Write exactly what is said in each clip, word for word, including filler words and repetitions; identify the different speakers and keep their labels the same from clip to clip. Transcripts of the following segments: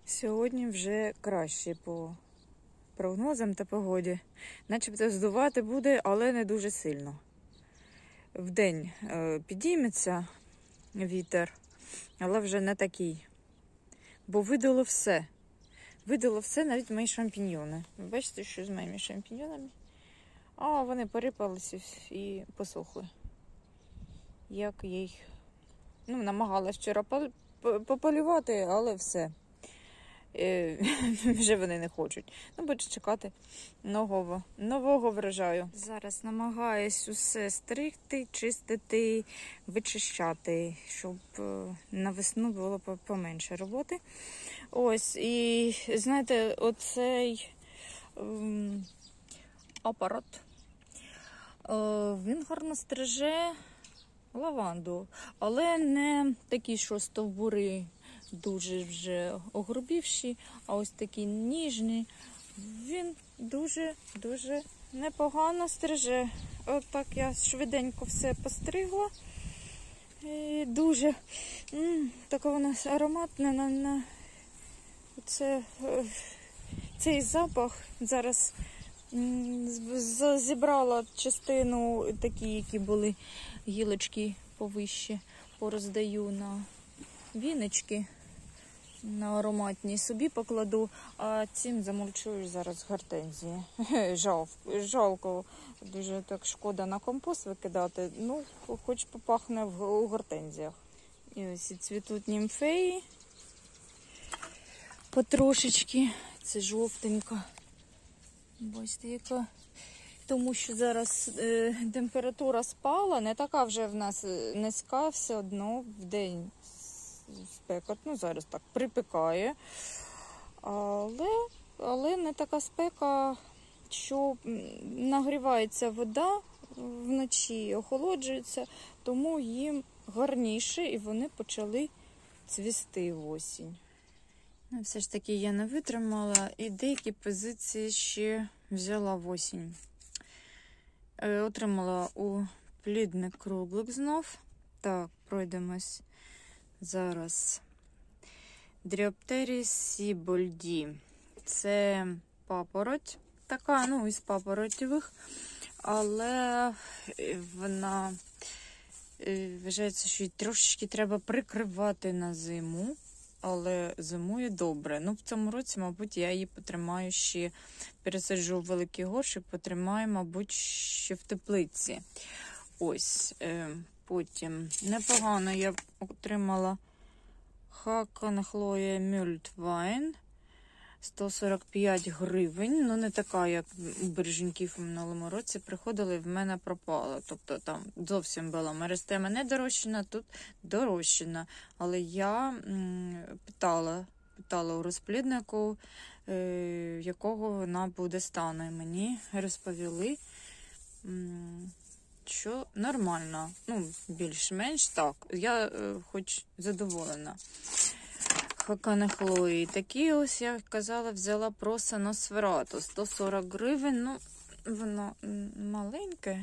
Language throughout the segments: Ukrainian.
Speaker 1: Сьогодні вже краще по прогнозам та погоді. Начебто здувати буде, але не дуже сильно. Вдень е, підійметься вітер, але вже не такий. Бо видало все. Видало все, навіть мої шампіньйони. Ви бачите, що з моїми шампіньйонами? А, вони порипалися і посохли. Як я їх ну, намагалась вчора пополювати, але все. Вже вони не хочуть. Ну, буду чекати нового, нового врожаю. Зараз намагаюсь усе стригти, чистити, вичищати, щоб на весну було поменше роботи. Ось, і знаєте, оцей ем, апарат, е, він гарно стриже лаванду, але не такі, що стовбури дуже вже огрубівші, а ось такий ніжний. Він дуже-дуже непогано стриже. От так я швиденько все постригла. І дуже м, така вона ароматна. На, на це, цей запах зараз м, зібрала частину такі, які були гілочки повище, пороздаю на віночки, на ароматні собі покладу, а цим замульчую зараз гортензії. Жал, жалко, дуже так шкода на компост викидати, ну, хоч попахне в, у гортензіях. І ось і цвітуть німфеї потрошечки, це жовтенька. Бачите, яка. Тому що зараз е, температура спала, не така вже в нас низька, все одно в день спека, ну зараз так припікає, але, але не така спека, що нагрівається вода вночі, охолоджується, тому їм гарніше і вони почали цвісти в осінь. Ну, все ж таки я не витримала і деякі позиції ще взяла в осінь. Е, отримала у плідник круглик знов. Так, пройдемось зараз. Дріоптеріс сібольді. Це папороть така, ну, із папоротєвих, але вона вважається, що її трошечки треба прикривати на зиму, але зимує добре. Ну, в цьому році, мабуть, я її потримаю ще, пересаджу в великий горщик, потримаю, мабуть, ще в теплиці. Ось, е, потім непогано я отримала Хаканхлоя Мюльтвайн, сто сорок п'ять гривень, ну не така, як у береженьків у минулому році, приходили і в мене пропала. Тобто там зовсім була меристема не дорожчана, тут дорожчана. Але я м, питала, питала у розпліднику, е, якого вона буде стану. І мені розповіли, м, що нормально, ну, більш-менш так. Я е, хоч задоволена. Хаканхлої. Такі ось, я казала, взяла просто Носферату. сто сорок гривень, ну, воно маленьке.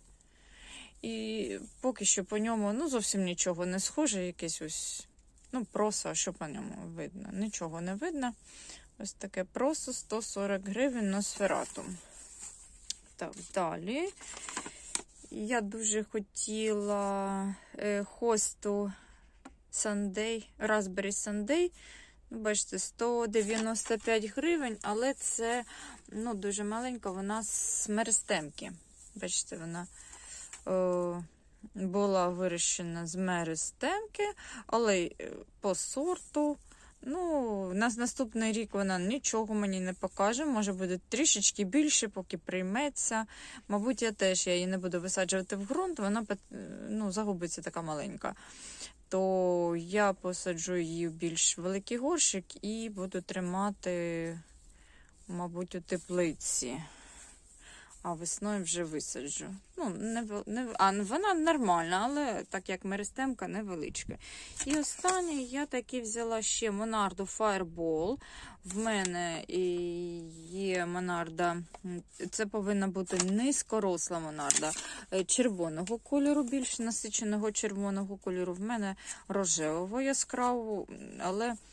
Speaker 1: І поки що по ньому, ну, зовсім нічого не схоже, якесь ось, ну, просто, що по ньому видно? Нічого не видно. Ось таке просто сто сорок гривень Носферату. Так, далі. Я дуже хотіла е, хосту Sunday, Raspberry Sunday. Бачите, сто дев'яносто п'ять гривень, але це, ну, дуже маленька, вона з меристемки. Бачите, вона е, була вирощена з меристемки, але по сорту, ну, на наступний рік вона нічого мені не покаже, може буде трішечки більше, поки прийметься. Мабуть, я теж я її не буду висаджувати в ґрунт, вона, ну, загубиться така маленька. То я посаджу її в більш великий горщик і буду тримати, мабуть, у теплиці. А весною вже висаджу. Ну, не, не, а вона нормальна, але так як меристемка невеличка. І останнє я таки взяла ще Монарду Fireball. В мене є Монарда, це повинна бути низькоросла Монарда, червоного кольору, більш насиченого червоного кольору. В мене рожевого яскравого, але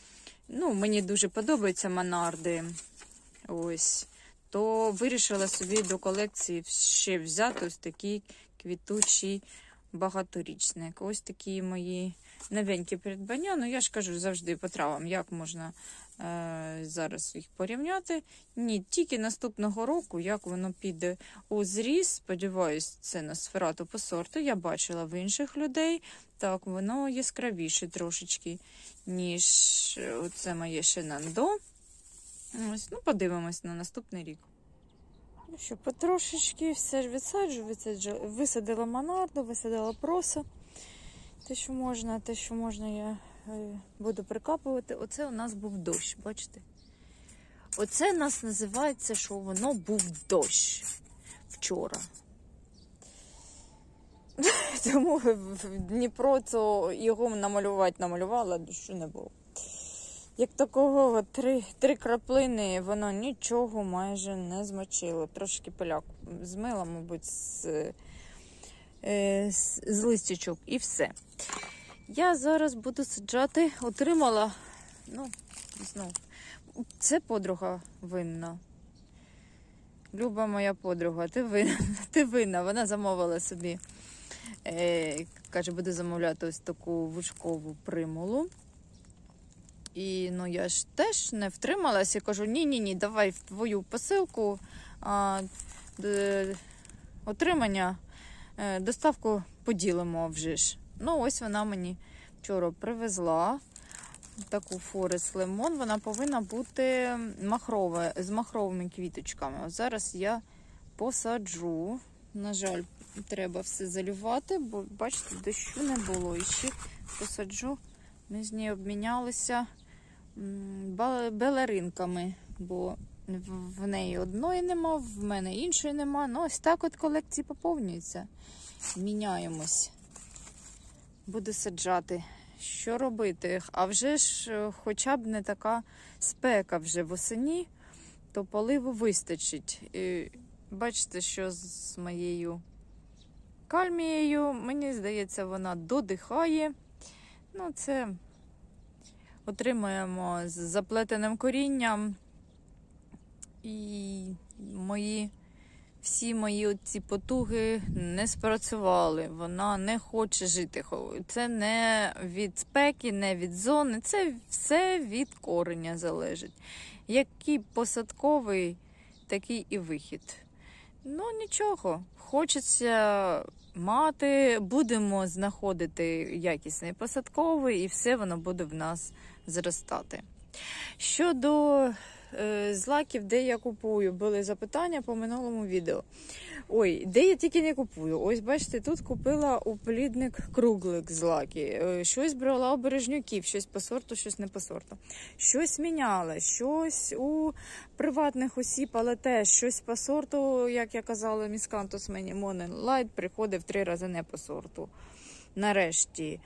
Speaker 1: ну, мені дуже подобаються монарди. Ось. То вирішила собі до колекції ще взяти ось такий квітучий багаторічник. Ось такі мої новенькі придбання. Ну, я ж кажу завжди по травам, як можна е зараз їх порівняти. Ні, тільки наступного року, як воно піде у зріст. Сподіваюсь, це на сферату по сорту. Я бачила в інших людей. Так, воно яскравіше трошечки, ніж оце моє Шенандо. Ось, ну, подивимось на наступний рік. Ну що, потрошечки все ж відсаджу, відсаджу. Висадила монарду, висадила просо. Те, що можна, те, що можна, я е, буду прикапувати. Оце у нас був дощ, бачите? Оце у нас називається, що воно був дощ вчора. Тому в Дніпро то його намалювати намалювала, дощу не було. Як такого три, три краплини, воно нічого майже не змочило. Трошки пиляк змила, мабуть, з, з, з листячок і все. Я зараз буду саджати, отримала, ну, знову, це подруга винна. Люба моя подруга, ти винна, ти винна. Вона замовила собі, е, каже, буде замовляти ось таку вушкову примулу. І, ну, я ж теж не втрималась і кажу, ні-ні-ні, давай в твою посилку а, д, отримання, е, доставку поділимо вже ж. Ну, ось вона мені вчора привезла таку Forest Lemon. Вона повинна бути махрова, з махровими квіточками. Ось зараз я посаджу. На жаль, треба все залювати, бо, бачите, дощу не було. І ще посаджу. Ми з нею обмінялися балеринками, бо в неї одної нема, в мене іншої нема. Ну, ось так от колекції поповнюються. Міняємось. Буду саджати. Що робити? А вже ж, хоча б не така спека вже восені, то поливу вистачить. І бачите, що з моєю кальмією, мені здається, вона додихає. Ну, це отримуємо з заплетеним корінням. І мої, всі мої ці потуги не спрацювали. Вона не хоче жити. Це не від спеки, не від зони. Це все від кореня залежить. Який посадковий, такий і вихід. Ну, нічого. Хочеться мати, будемо знаходити якісний посадковий, і все воно буде в нас зростати. Щодо е, злаків, де я купую, були запитання по минулому відео. Ой, де я тільки не купую. Ось, бачите, тут купила у плідник круглик злаки. Е, щось брала у бережнюків, щось по сорту, щось не по сорту. Щось міняла, щось у приватних осіб, але теж щось по сорту, як я казала, Miscanthus Monilight приходив три рази не по сорту. Нарешті.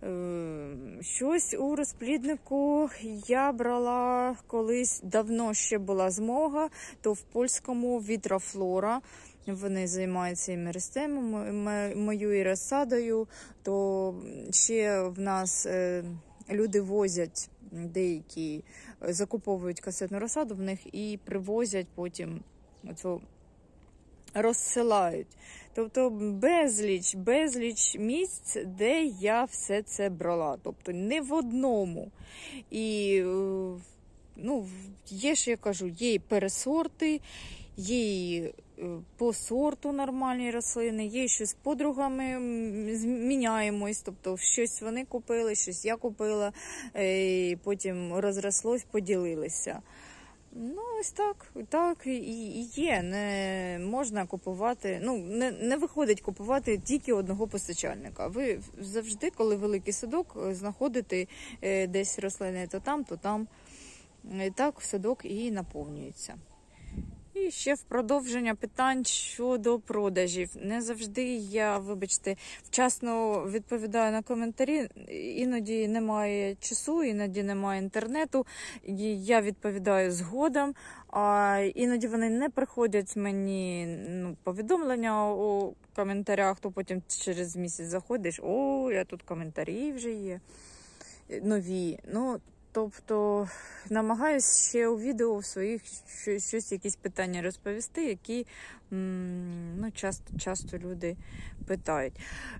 Speaker 1: Щось у розпліднику я брала колись, давно ще була змога, то в польському Вітрафлора. Вони займаються і меристемом, мою і розсадою, то ще в нас люди возять, деякі закуповують касетну розсаду в них і привозять потім оцю, розсилають. Тобто безліч, безліч місць, де я все це брала. Тобто не в одному. І, ну, є ж, я кажу, є і пересорти, є і по сорту нормальні рослини, є що з подругами міняємось, тобто щось вони купили, щось я купила, і потім розрослось, поділилися. Ну, ось так, так і, і є. Не можна купувати, ну, не, не виходить купувати тільки одного постачальника. Ви завжди, коли великий садок, знаходите е, десь рослини то там, то там. І так садок і наповнюється. І ще в продовження питань щодо продажів. Не завжди я, вибачте, вчасно відповідаю на коментарі. Іноді немає часу, іноді немає інтернету. Я відповідаю згодом, а іноді вони не приходять мені, ну, повідомлення у коментарях, то потім через місяць заходиш, о, я тут коментарі вже є нові. Ну, Тобто намагаюся ще у відео в своїх щось, щось якісь питання розповісти, які ну, часто, часто люди питають.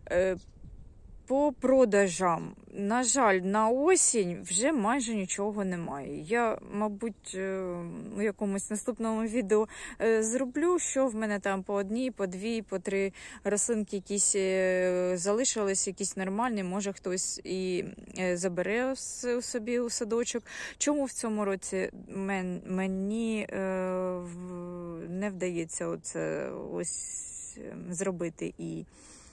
Speaker 1: По продажам, на жаль, на осінь вже майже нічого немає. Я, мабуть, у якомусь наступному відео зроблю, що в мене там по одній, по дві, по три рослинки якісь залишились, якісь нормальні, може хтось і забере собі у садочок. Чому в цьому році мені не вдається оце ось зробити і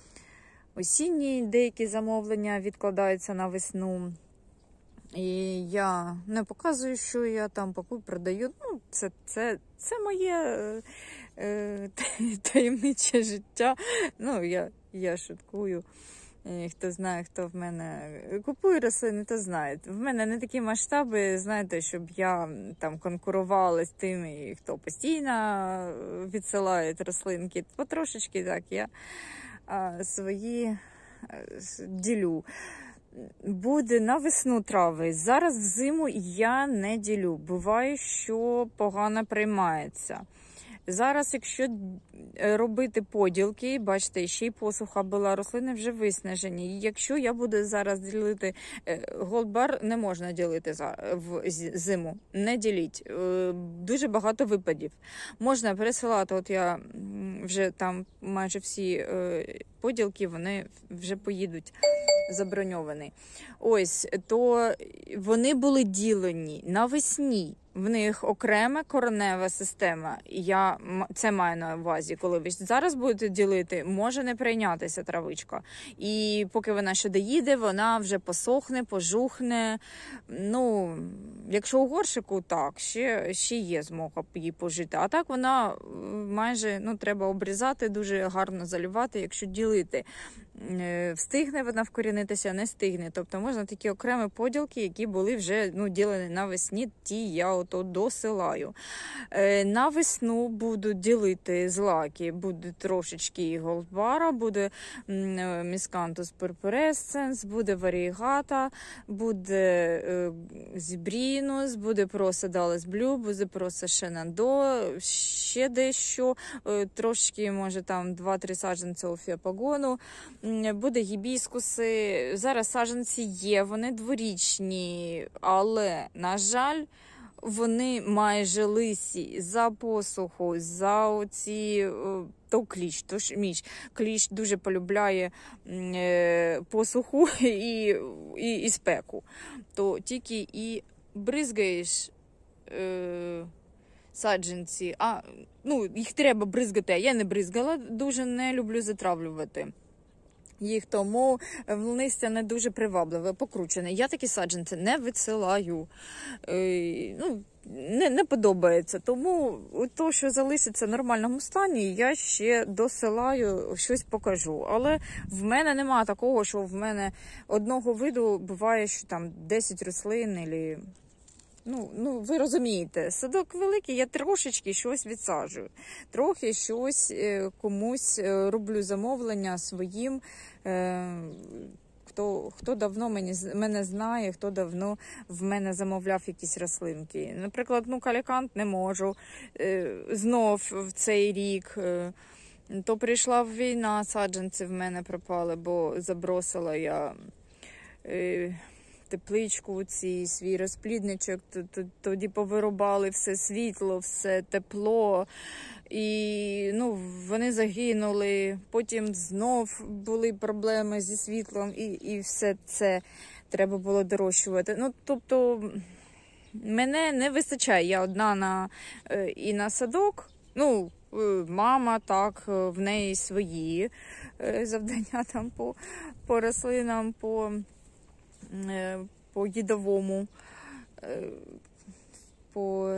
Speaker 1: осінні деякі замовлення відкладаються на весну. І я не показую, що я там пакую, продаю. Ну, це, це, це моє е, е, таємниче життя. Ну, я, я шуткую. І хто знає, хто в мене купує рослини, то знає. В мене не такі масштаби, знаєте, щоб я там конкурувала з тими, хто постійно відсилає рослинки. Потрошечки так я свої ділю. Буде на весну трави. Зараз взиму я не ділю. Буває, що погано приймається. Зараз, якщо робити поділки, бачите, ще й посуха була, рослини вже виснажені. І якщо я буду зараз ділити, голдбар не можна ділити в зиму, не діліть. Дуже багато випадів. Можна пересилати, от я вже там майже всі поділки, вони вже поїдуть заброньовані. Ось, то вони були ділені навесні. В них окрема коренева система. Я це маю на увазі, коли ви зараз будете ділити, може не прийнятися травичка. І поки вона ще доїде, вона вже посохне, пожухне. Ну, якщо у горшику, так, ще, ще є змога її пожити. А так вона майже, ну, треба обрізати, дуже гарно заливати, якщо ділити. Встигне вона вкорінитися, не стигне. Тобто можна такі окремі поділки, які були вже ну, ділені навесні, ті я ото досилаю. На весну буду ділити злаки, буде трошечки голдбара, буде міскантус перпересценс, буде варігата, буде зібрінус, буде просто далес блю, буде просто шенандо, ще дещо, трошки, може там два-три саджанця офіопагону, буде гібіскуси. Зараз саджанці є, вони дворічні, але, на жаль, вони майже лисі за посуху, за оці, то кліщ, то ж міч. Кліщ дуже полюбляє е, посуху і, і, і спеку. То тільки і бризгаєш е, саджанці, а, ну, їх треба бризгати, а я не бризгала, дуже не люблю затравлювати їх, тому листя не дуже привабливе, покручене. Я такі саджанці не відсилаю. Е, ну, не, не подобається. Тому то, що залишиться в нормальному стані, я ще досилаю, щось покажу. Але в мене немає такого, що в мене одного виду буває, що там десять рослин, або... Ну, ну, ви розумієте, садок великий, я трошечки щось відсаджую. Трохи щось комусь роблю замовлення своїм, хто, хто давно мені, мене знає, хто давно в мене замовляв якісь рослинки. Наприклад, ну, калікант не можу. Знов в цей рік, то прийшла війна, саджанці в мене пропали, бо забросила я тепличку, ці, свій розплідничок, тоді повирубали все світло, все тепло, і ну, вони загинули, потім знов були проблеми зі світлом, і, і все це треба було дорощувати. Ну, тобто, мене не вистачає, я одна на, і на садок, ну, мама, так, в неї свої завдання там по, по рослинам, по... по їдовому, по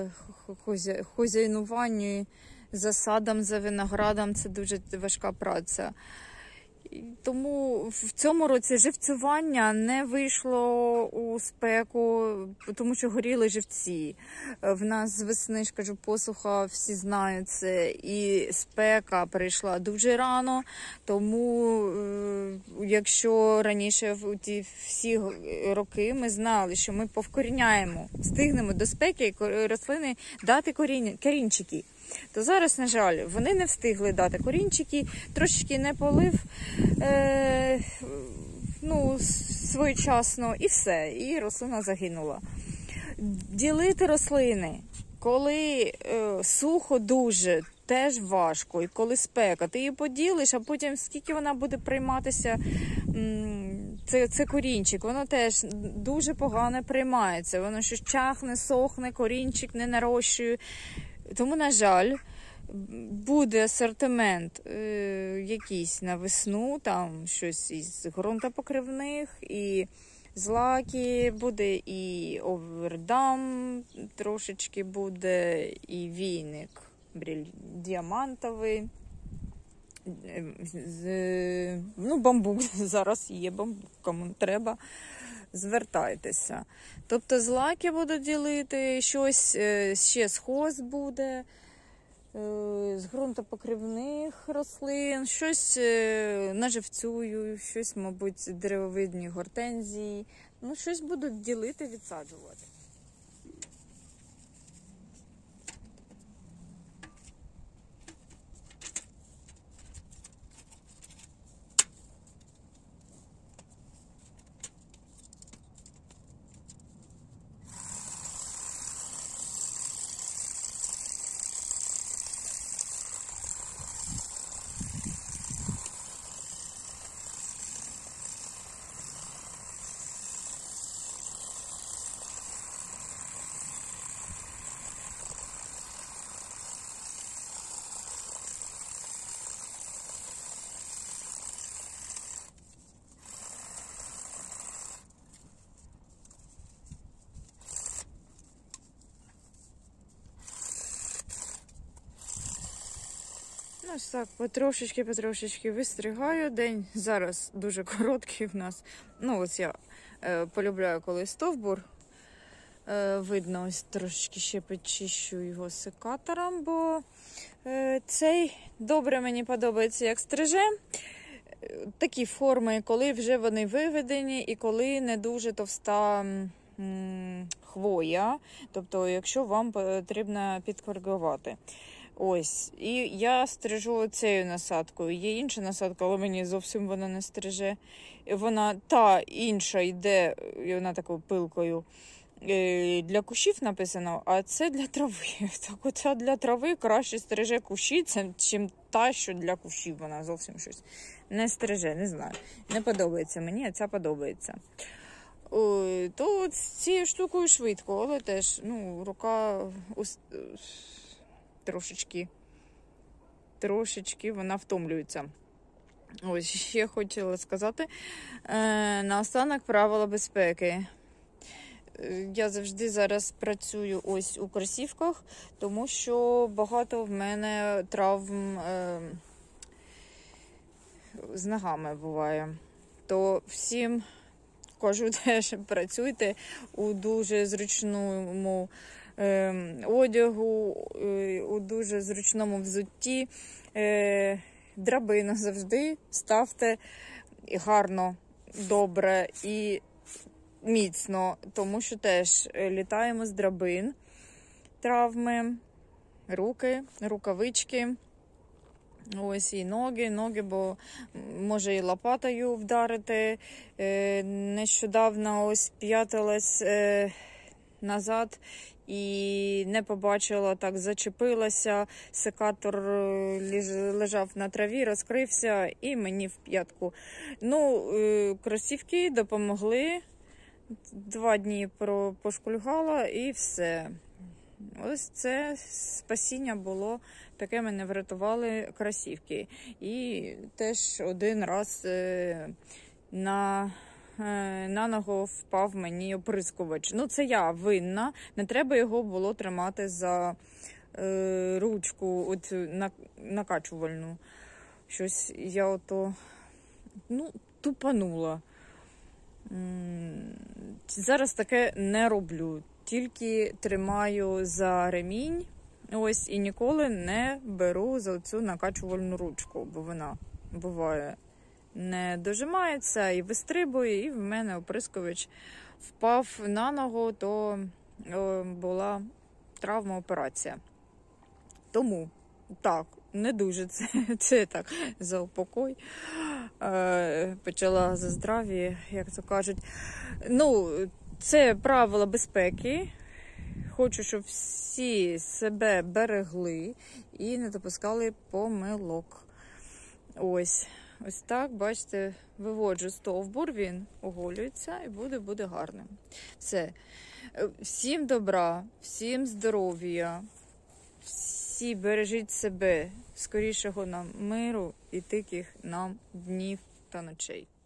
Speaker 1: хозяйнуванню, за садом, за виноградом. Це дуже важка праця. Тому в цьому році живцювання не вийшло у спеку, тому що горіли живці. В нас з весни, ж кажу, посуха, всі знають це, і спека прийшла дуже рано, тому якщо раніше в ті всі роки ми знали, що ми повкоріняємо, встигнемо до спеки рослини дати корінчики, то зараз, на жаль, вони не встигли дати корінчики, трошечки не полив, е, ну, своєчасно, і все, і рослина загинула. Ділити рослини, коли е, сухо дуже, теж важко, і коли спека, ти її поділиш, а потім скільки вона буде прийматися, це, це корінчик, воно теж дуже погано приймається, воно щось чахне, сохне, корінчик не нарощує. Тому, на жаль, буде асортимент е, якийсь на весну, там щось із ґрунтопокривних, і злаки буде, і овердам трошечки буде, і війник бріль, діамантовий, з, ну, бамбук, зараз є бамбук, кому треба. Звертайтеся. Тобто злаки будуть ділити, щось ще з хоз буде, з ґрунтопокривних рослин, щось наживцюю, щось, мабуть, деревовидні гортензії. Ну, щось будуть ділити, відсаджувати. Ось так, потрошечки-потрошечки вистригаю. День зараз дуже короткий в нас. Ну, ось я е, полюбляю, коли стовбур. Е, видно, ось трошечки ще почищу його секатором, бо е, цей добре мені подобається, як стриже. Такі форми, коли вже вони виведені і коли не дуже товста м, хвоя. Тобто, якщо вам потрібно підкоригувати. Ось, і я стрижу цією насадкою. Є інша насадка, але мені зовсім вона не стриже. Вона та інша йде, вона такою пилкою, для кущів написано, а це для трави. Так оця для трави краще стриже кущі, чим та, що для кущів. Вона зовсім щось не стриже, не знаю. Не подобається мені, а ця подобається. Ой, то з цією штукою швидко, але теж, ну, рука трошечки, трошечки вона втомлюється. Ось, ще хотіла сказати, е, наостанок правила безпеки. Я завжди зараз працюю ось у кросівках, тому що багато в мене травм е, з ногами буває. То всім кажу, теж працюйте у дуже зручному е, одягу, е, у дуже зручному взутті. Е, драбину завжди ставте гарно, добре і міцно, тому що теж літаємо з драбин, травми, руки, рукавички, ось і ноги, ноги, бо може і лопатою вдарити. Нещодавно ось п'ятилась назад і не побачила, так зачепилася, секатор лежав на траві, розкрився і мені в п'ятку. Ну, кросівки допомогли. Два дні пошкульгала і все. Ось це спасіння було, таке мене врятували кросівки. І теж один раз на, на ногу впав мені оприскувач. Ну, це я винна, не треба його було тримати за ручку от, накачувальну. Щось я ото ну, тупанула. Зараз таке не роблю. Тільки тримаю за ремінь. Ось, і ніколи не беру за цю накачувальну ручку, бо вона буває не дожимається і вистрибує, і в мене оприскувач впав на ногу, то о, була травма, операція. Тому, так, не дуже це, це так, за упокой. Е, почала за здрав'я, як то кажуть. Ну, це правила безпеки. Хочу, щоб всі себе берегли і не допускали помилок. Ось. Ось так, бачите, виводжу стовбур, він оголюється і буде, буде гарним. Все. Всім добра, всім здоров'я, всі бережіть себе, скорішого нам миру і тихих нам днів та ночей.